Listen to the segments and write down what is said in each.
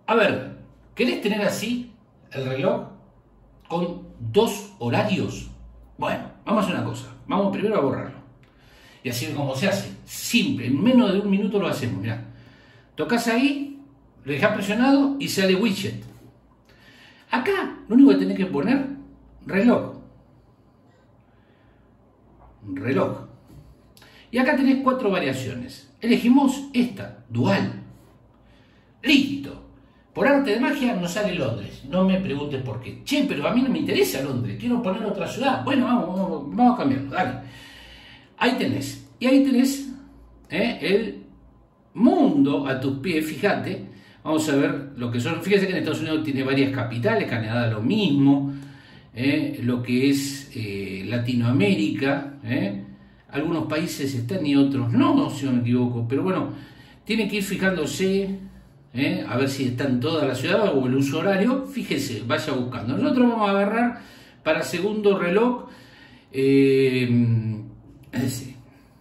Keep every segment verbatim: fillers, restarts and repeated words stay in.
A ver, ¿querés tener así el reloj con dos horarios? Bueno, vamos a hacer una cosa. Vamos primero a borrarlo. Y así es como se hace. Simple, en menos de un minuto lo hacemos. Mirá, tocas ahí, lo dejás presionado y sale widget. Acá lo único que tenés que poner, reloj. Reloj. Y acá tenés cuatro variaciones. Elegimos esta, dual. Listo. Por arte de magia nos sale Londres. No me preguntes por qué. Che, pero a mí no me interesa Londres. Quiero poner otra ciudad. Bueno, vamos, vamos, vamos a cambiarlo. Dale. Ahí tenés. Y ahí tenés eh, el mundo a tus pies. Fíjate. Vamos a ver lo que son. Fíjense que en Estados Unidos tiene varias capitales. Canadá lo mismo. Eh, lo que es eh, Latinoamérica. Eh. Algunos países están y otros no, si no me equivoco. Pero bueno, tiene que ir fijándose. ¿Eh? A ver si está en toda la ciudad o el uso horario. Fíjese, vaya buscando. Nosotros vamos a agarrar para segundo reloj eh, sí.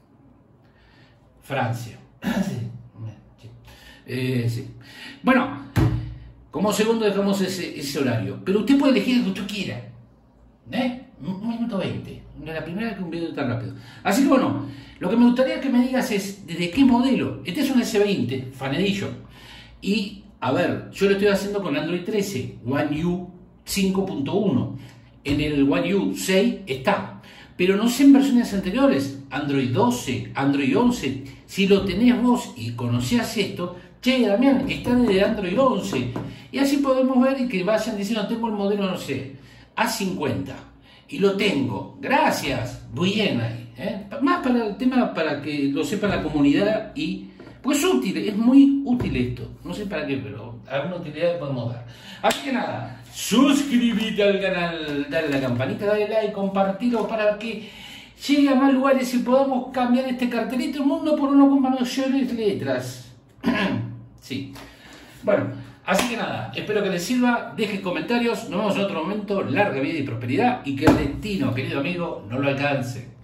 Francia. Sí. Eh, sí. Bueno, como segundo dejamos ese, ese horario, pero usted puede elegir el que usted quiera. ¿Eh? Un minuto veinte. No es la primera vez que un video tan rápido. Así que bueno, lo que me gustaría que me digas es ¿de qué modelo? Este es un ese veinte Fan Edition. Y, a ver, yo lo estoy haciendo con Android trece, One U I cinco punto uno. En el One U I seis está. Pero no sé en versiones anteriores, Android doce, Android once. Si lo tenés vos y conocías esto, che, Damián, está desde Android once. Y así podemos ver y que vayan diciendo, tengo el modelo, no sé, A cincuenta. Y lo tengo. Gracias. Bien ahí. ¿eh? Más para el tema, para que lo sepa la comunidad y... Pues es útil, es muy útil esto. No sé para qué, pero alguna utilidad podemos dar. Así que nada, suscríbete al canal, dale a la campanita, dale like, compartirlo para que llegue a más lugares y podamos cambiar este cartelito del mundo por uno con mayores letras. Sí. Bueno, así que nada, espero que les sirva, dejen comentarios, nos vemos en otro momento, larga vida y prosperidad y que el destino, querido amigo, no lo alcance.